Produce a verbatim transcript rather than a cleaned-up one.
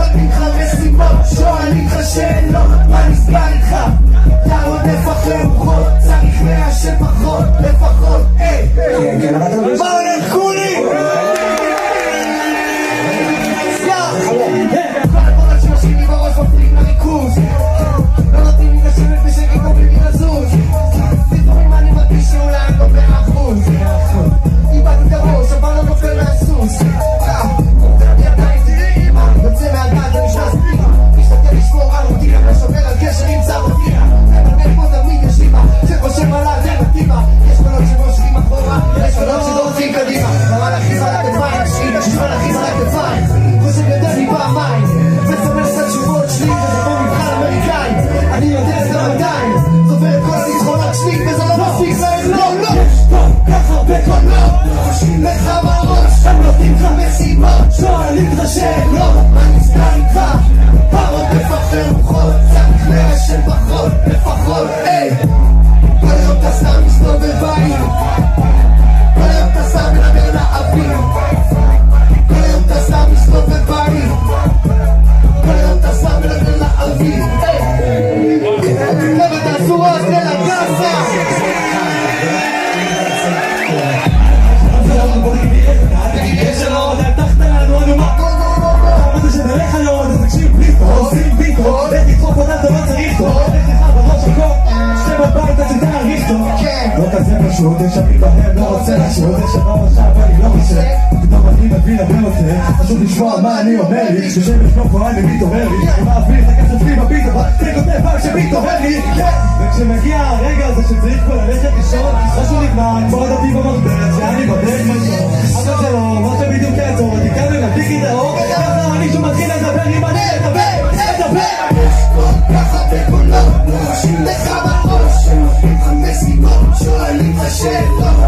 נותנים לך משימות, שואלים לך שאלות, מה נסגר איתך? אתה רודף אחרי רוחות, צריך להשם פחות, לפחות, היי! מה הולך כולי? כל הקולות שמשאים לי בראש מפריעים לריכוז, לא נותנים לי לשבת בשקט או בלי לזוז, לפעמים אני מרגיש שאולי אני לא מאה אחוז, איבדתי את הראש אבל לא נופל מהסוס, אני עדיין תראי אמא, יוצא מהדעת ונשנס פנימה, משתתף לשמור על רוטינה ושומר על קשר עם צער רוטינה, אבל פה תמיד יש לימה, שחושב על האלטרנטיבה, יש קולות שמושכים אחורה, יש קולות שדורכים קדימה, המלאכים על הכתפיים, שליטה של מלאכים על הכתפיים, חושב יותר לי פעמיים, מספר את התשובות שלי וזה פה מבחן אמריקאי, אני יודע את המאתיים, זובר את כל הניצחונות שלי וזה לא מספיק להם, לא, לא, יש פה כך הרבה קולות, חושבים לך בראש, הם נותנים לך משימות, שואלים לך שאלות, מה נסגר איתך? הרודף אחרי רוחות, צריך להשם פחות, לפחות, היי! כל היום אתה סתם מסתובב בעיר, כל היום אתה סתם מדבר לאוויר, כל היום אתה סתם מסתובב בעיר, כל היום אתה סתם מדבר לאוויר, היי! חבר'ה תעשו אז לגסה! תגיד איך שלא, אתה הבטחת לנו, אנו מה? מה זה שנלך עליו, אתה תקשיב בלי פה, עושים ביטו, איך תדחוף אותה אתה לא צריך טוב, איך לך בראש הכל, שתי בבית אתה תעריך טוב, לא כזה פשוט, יש אני בהם, לא רוצה לשוט, יש אני עכשיו ואני לא רוצה, פתאום אני מבין הרבה יותר, חשוב לשמוע מה אני אומר לי, ששם יש לא קורא לי מתעורר לי, אני מעביר את הכסף לי בביט, אבל אני כותב רק שמתעורר לי, וכשמגיע הרגע הזה שצריך פה ללכת לישון, משהו נגמר, כמו דתי במחברת, שאני בדרך משון, אבל זה לא, מה שבדיוק יעצור, אותי כאן ומדליק את האור, ככה אני שמתחיל לדבר עם אני לדבר, לדבר! יש כל כך הרבה קולות, חושבים לך בראש, הם נותנים לך משימות, שואלים לך שאלות,